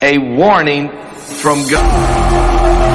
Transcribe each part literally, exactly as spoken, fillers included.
A warning from God.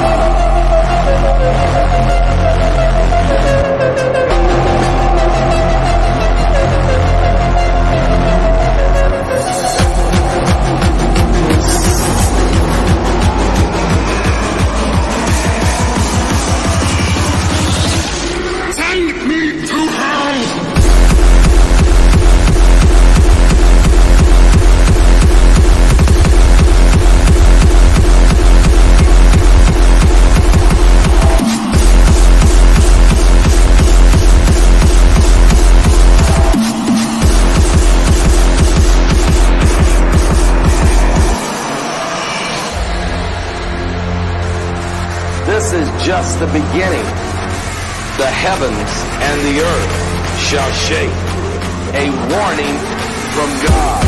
This is just the beginning. The heavens and the earth shall shake. A warning from God.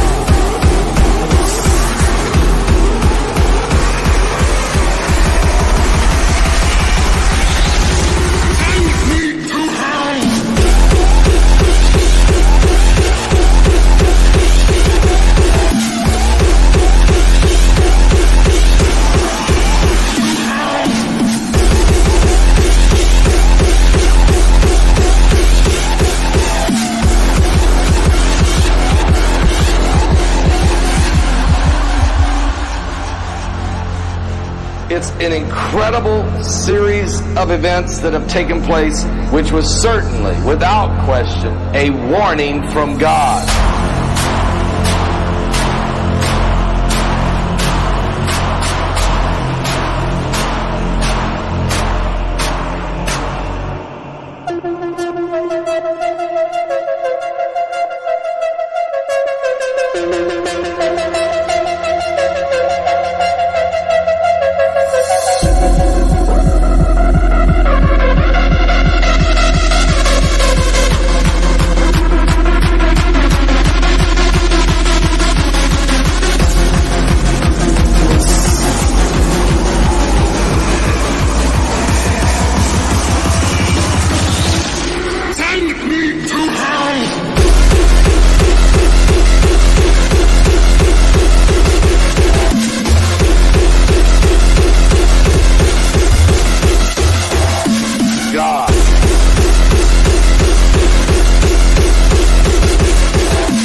It's an incredible series of events that have taken place, which was certainly, without question, a warning from God.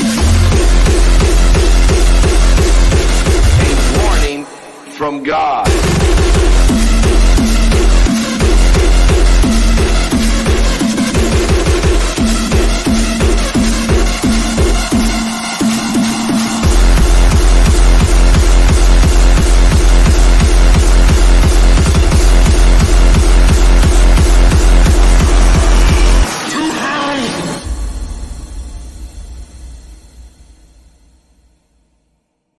From God.